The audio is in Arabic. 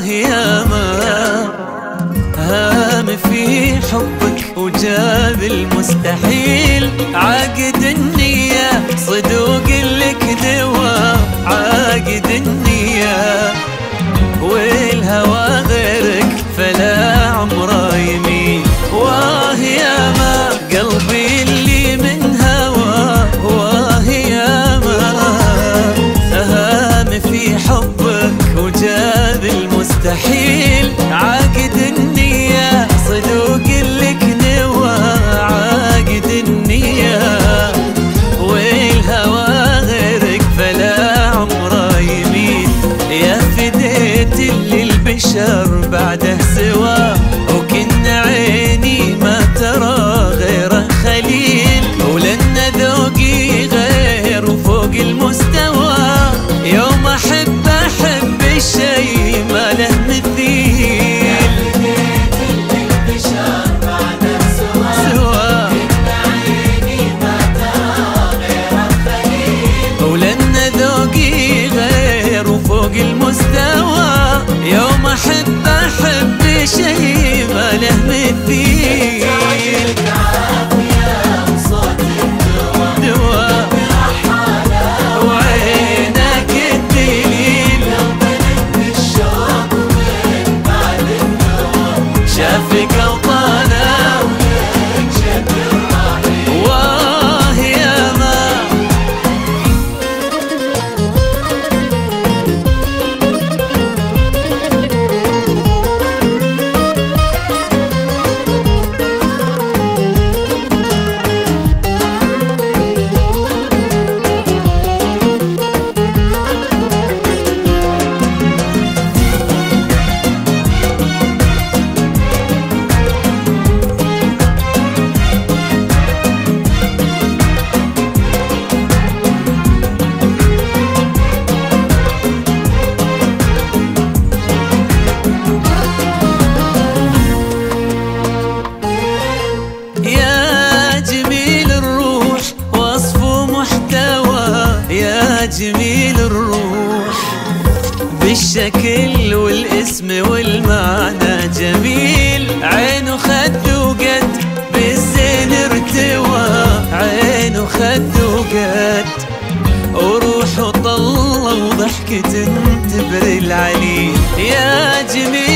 يا ما هام في حبك وجاب المستحيل، عاقد النية صدوق لك دوا، عاقد النية والهوى غيرك فلا عمره يميل. واه يا ما قلبي اللي من هواه، واه يا ما هام في حبك وجاب المستحيل، عاقد النية صدوق لك نوى، عاقد النية والهوى غيرك فلا عمره يميل. يا فديت اللي البشر بعده سوا، وكن عيني ما ترى غيره خليل، ولن ذوقي غير وفوق المستوى. يوم أحب الشي ما له مثيل، يا فديت اللي البشر بعده سوا، وكن عيني ما ترى غيره خليل، ولن ذوقي غير وفوق المستوى. يوم أحب شي ما له مثيل، وعينك الدليل، شافك وطانا واه يا ما. جميل الروح بالشكل والاسم والمعنى جميل، عينه خد وقد بالزين ارتوى، عينه خد وقد وروحه طلة وضحكة تبري العليل. يا جميل